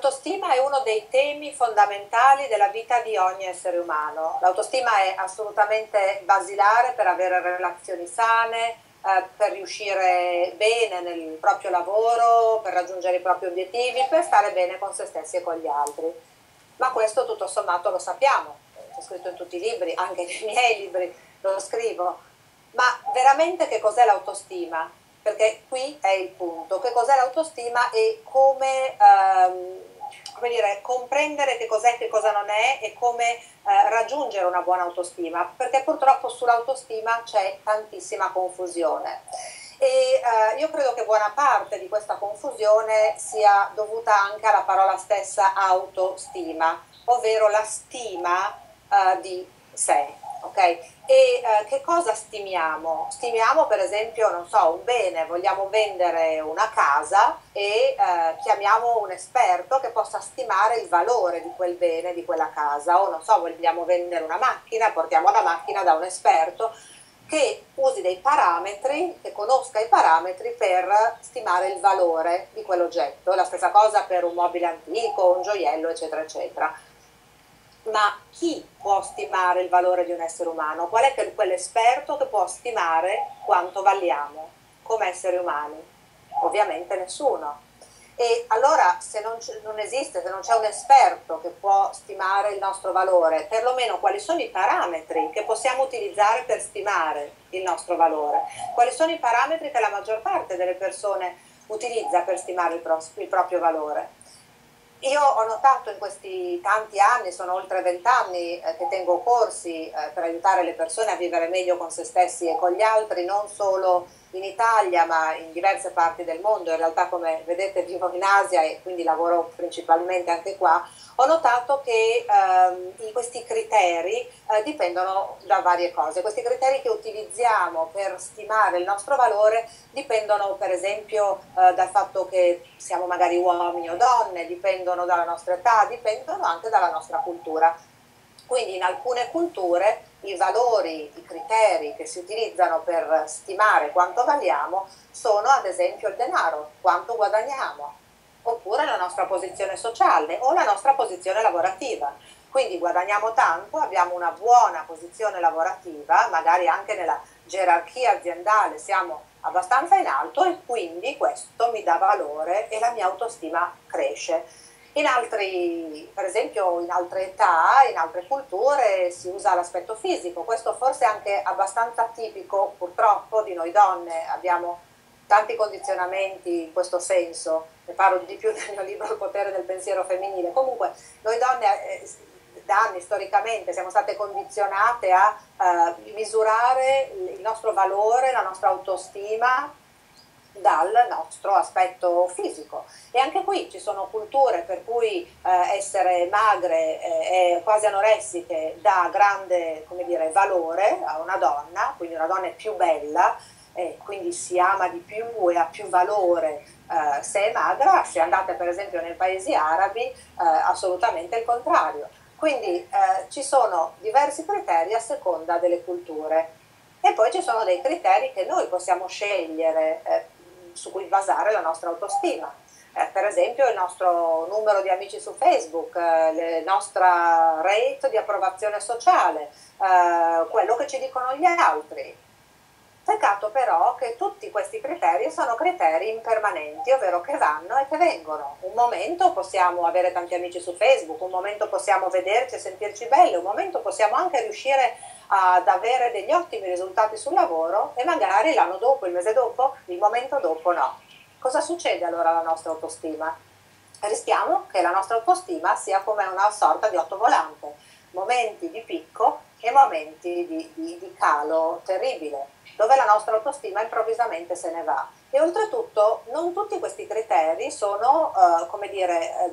L'autostima è uno dei temi fondamentali della vita di ogni essere umano. L'autostima è assolutamente basilare per avere relazioni sane, per riuscire bene nel proprio lavoro, per raggiungere i propri obiettivi, per stare bene con se stessi e con gli altri. Ma questo tutto sommato lo sappiamo, c'è scritto in tutti i libri, anche nei miei libri lo scrivo. Ma veramente che cos'è l'autostima? Perché qui è il punto, che cos'è l'autostima e come dire, comprendere che cos'è e che cosa non è e come raggiungere una buona autostima, perché purtroppo sull'autostima c'è tantissima confusione. Io credo che buona parte di questa confusione sia dovuta anche alla parola stessa autostima, ovvero la stima di sé. Okay? Che cosa stimiamo? Stimiamo per esempio, non so, un bene, vogliamo vendere una casa e chiamiamo un esperto che possa stimare il valore di quel bene, di quella casa, o non so, vogliamo vendere una macchina, portiamo la macchina da un esperto che usi dei parametri, che conosca i parametri per stimare il valore di quell'oggetto. La stessa cosa per un mobile antico, un gioiello, eccetera, eccetera. Ma chi può stimare il valore di un essere umano? Qual è quell'esperto che può stimare quanto valiamo come esseri umani? Ovviamente nessuno. E allora se non esiste, se non c'è un esperto che può stimare il nostro valore, perlomeno quali sono i parametri che possiamo utilizzare per stimare il nostro valore? Quali sono i parametri che la maggior parte delle persone utilizza per stimare il proprio valore? Io ho notato in questi tanti anni, sono oltre 20 anni che tengo corsi per aiutare le persone a vivere meglio con se stessi e con gli altri, non solo in Italia ma in diverse parti del mondo. In realtà, come vedete, vivo in Asia e quindi lavoro principalmente anche qua. Ho notato che questi criteri dipendono da varie cose. Questi criteri che utilizziamo per stimare il nostro valore dipendono per esempio dal fatto che siamo magari uomini o donne, dipendono dalla nostra età, dipendono anche dalla nostra cultura. Quindi in alcune culture i valori, i criteri che si utilizzano per stimare quanto valiamo sono ad esempio il denaro, quanto guadagniamo, oppure la nostra posizione sociale o la nostra posizione lavorativa. Quindi guadagniamo tanto, abbiamo una buona posizione lavorativa, magari anche nella gerarchia aziendale siamo abbastanza in alto e quindi questo mi dà valore e la mia autostima cresce. Per esempio in altre età, in altre culture si usa l'aspetto fisico, questo forse è anche abbastanza tipico purtroppo di noi donne, abbiamo tanti condizionamenti in questo senso, ne parlo di più nel mio libro Il potere del pensiero femminile. Comunque noi donne da anni storicamente siamo state condizionate a misurare il nostro valore, la nostra autostima dal nostro aspetto fisico, e anche qui ci sono culture per cui essere magre e quasi anoressiche dà grande, come dire, valore a una donna, quindi una donna è più bella, quindi si ama di più e ha più valore se è magra. Se andate per esempio nei paesi arabi assolutamente il contrario. Quindi ci sono diversi criteri a seconda delle culture, e poi ci sono dei criteri che noi possiamo scegliere su cui basare la nostra autostima. Per esempio il nostro numero di amici su Facebook, la nostra rate di approvazione sociale, quello che ci dicono gli altri. Peccato però che tutti questi criteri sono criteri impermanenti, ovvero che vanno e che vengono. Un momento possiamo avere tanti amici su Facebook, un momento possiamo vederci e sentirci belle, un momento possiamo anche riuscire ad avere degli ottimi risultati sul lavoro e magari l'anno dopo, il mese dopo, il momento dopo no. Cosa succede allora alla nostra autostima? Rischiamo che la nostra autostima sia come una sorta di ottovolante, momenti di picco e momenti di calo terribile, dove la nostra autostima improvvisamente se ne va. E oltretutto non tutti questi criteri sono, come dire,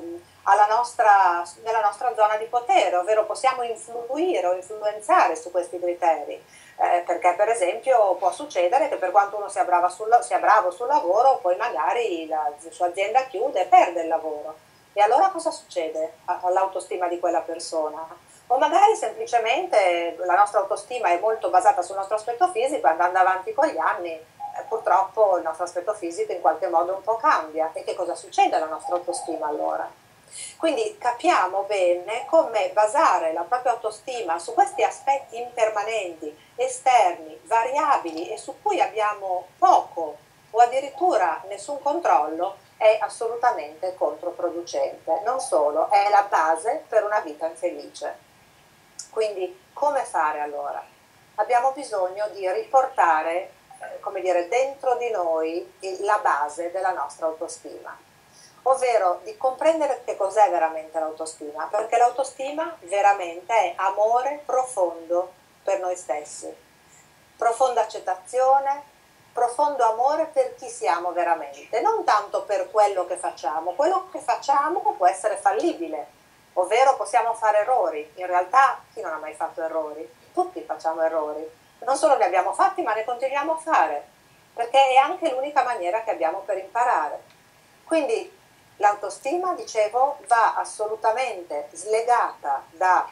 nella nostra zona di potere, ovvero possiamo influire o influenzare su questi criteri, perché per esempio può succedere che per quanto uno sia bravo sul lavoro, poi magari la sua azienda chiude e perde il lavoro. E allora cosa succede all'autostima di quella persona? O magari semplicemente la nostra autostima è molto basata sul nostro aspetto fisico e andando avanti con gli anni purtroppo il nostro aspetto fisico in qualche modo un po' cambia. E che cosa succede alla nostra autostima allora? Quindi capiamo bene come basare la propria autostima su questi aspetti impermanenti, esterni, variabili e su cui abbiamo poco o addirittura nessun controllo è assolutamente controproducente. Non solo, è la base per una vita infelice. Quindi come fare allora? Abbiamo bisogno di riportare, come dire, dentro di noi la base della nostra autostima, ovvero di comprendere che cos'è veramente l'autostima, perché l'autostima veramente è amore profondo per noi stessi, profonda accettazione, profondo amore per chi siamo veramente, non tanto per quello che facciamo può essere fallibile, ovvero possiamo fare errori. In realtà chi non ha mai fatto errori? Tutti facciamo errori, non solo ne abbiamo fatti ma ne continuiamo a fare, perché è anche l'unica maniera che abbiamo per imparare. Quindi l'autostima, dicevo, va assolutamente slegata dal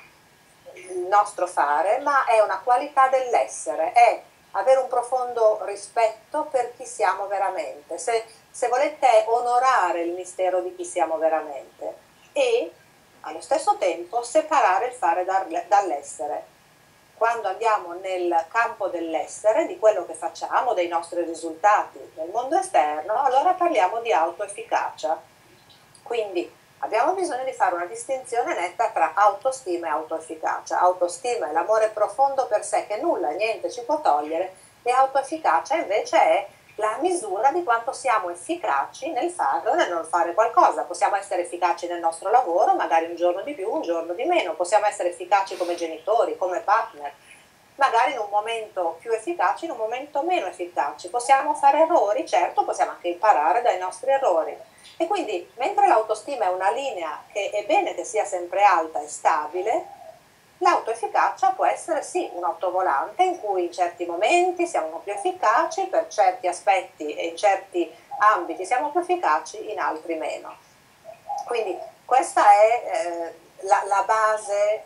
nostro fare, ma è una qualità dell'essere, è avere un profondo rispetto per chi siamo veramente, se volete onorare il mistero di chi siamo veramente e allo stesso tempo separare il fare dall'essere. Quando andiamo nel campo dell'essere, di quello che facciamo, dei nostri risultati nel mondo esterno, allora parliamo di autoefficacia. Quindi abbiamo bisogno di fare una distinzione netta tra autostima e autoefficacia. Autostima è l'amore profondo per sé che nulla e niente ci può togliere, e autoefficacia invece è la misura di quanto siamo efficaci nel fare o nel non fare qualcosa. Possiamo essere efficaci nel nostro lavoro, magari un giorno di più, un giorno di meno. Possiamo essere efficaci come genitori, come partner, magari in un momento più efficaci, in un momento meno efficaci. Possiamo fare errori, certo, possiamo anche imparare dai nostri errori. E quindi, mentre l'autostima è una linea che è bene che sia sempre alta e stabile, l'autoefficacia può essere sì un autovolante in cui in certi momenti siamo più efficaci, per certi aspetti e in certi ambiti siamo più efficaci, in altri meno. Quindi questa è la base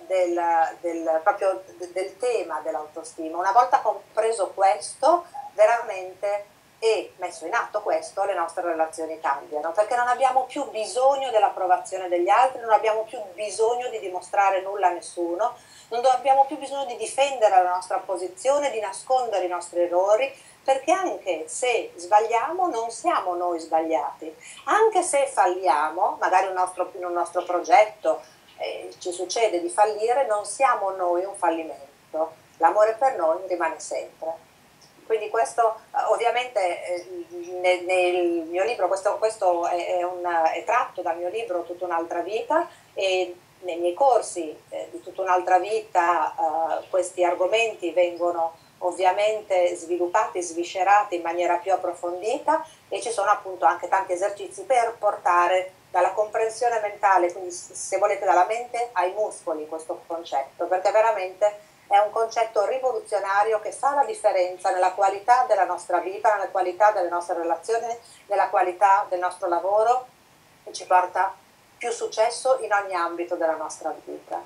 proprio del tema dell'autostima. Una volta compreso questo, veramente, e messo in atto questo, le nostre relazioni cambiano, perché non abbiamo più bisogno dell'approvazione degli altri, non abbiamo più bisogno di dimostrare nulla a nessuno, non abbiamo più bisogno di difendere la nostra posizione, di nascondere i nostri errori, perché anche se sbagliamo non siamo noi sbagliati, anche se falliamo, magari in un nostro progetto ci succede di fallire, non siamo noi un fallimento, l'amore per noi rimane sempre. Quindi questo ovviamente nel mio libro, questo è tratto dal mio libro Tutta un'altra vita, e nei miei corsi di Tutta un'altra vita questi argomenti vengono ovviamente sviluppati, sviscerati in maniera più approfondita, e ci sono appunto anche tanti esercizi per portare dalla comprensione mentale, quindi se volete dalla mente ai muscoli, questo concetto, perché veramente è un concetto rivoluzionario che fa la differenza nella qualità della nostra vita, nella qualità delle nostre relazioni, nella qualità del nostro lavoro, e ci porta più successo in ogni ambito della nostra vita.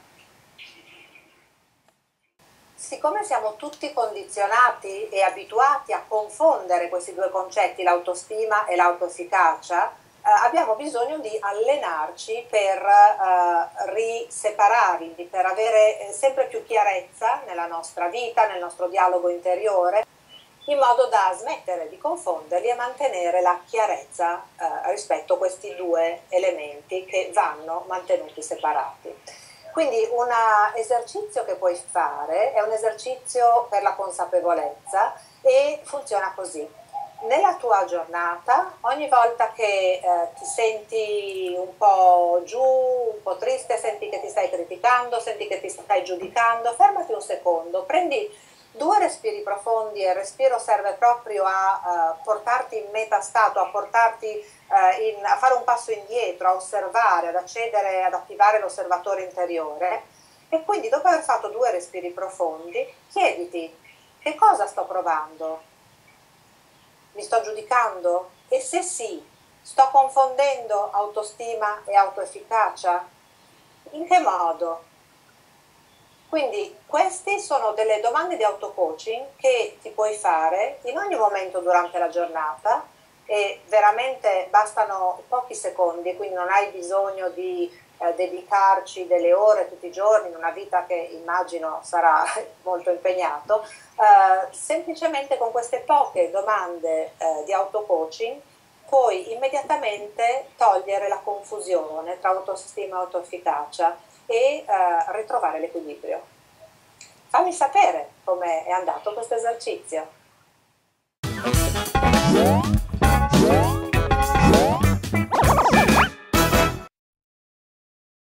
Siccome siamo tutti condizionati e abituati a confondere questi due concetti, l'autostima e l'autoefficacia, abbiamo bisogno di allenarci per risepararli, per avere sempre più chiarezza nella nostra vita, nel nostro dialogo interiore, in modo da smettere di confonderli e mantenere la chiarezza rispetto a questi due elementi che vanno mantenuti separati. Quindi un esercizio che puoi fare è un esercizio per la consapevolezza e funziona così. Nella tua giornata, ogni volta che ti senti un po' giù, un po' triste, senti che ti stai criticando, senti che ti stai giudicando, fermati un secondo, prendi 2 respiri profondi, e il respiro serve proprio a portarti in metastato, a portarti a fare un passo indietro, a osservare, ad accedere, ad attivare l'osservatore interiore. E quindi dopo aver fatto 2 respiri profondi, chiediti: che cosa sto provando? Mi sto giudicando? E se sì, sto confondendo autostima e autoefficacia? In che modo? Quindi queste sono delle domande di auto-coaching che ti puoi fare in ogni momento durante la giornata, e veramente bastano pochi secondi, quindi non hai bisogno di dedicarci delle ore tutti i giorni in una vita che immagino sarà molto impegnato, semplicemente con queste poche domande di auto-coaching puoi immediatamente togliere la confusione tra autostima e autoefficacia e ritrovare l'equilibrio. Fammi sapere come è andato questo esercizio.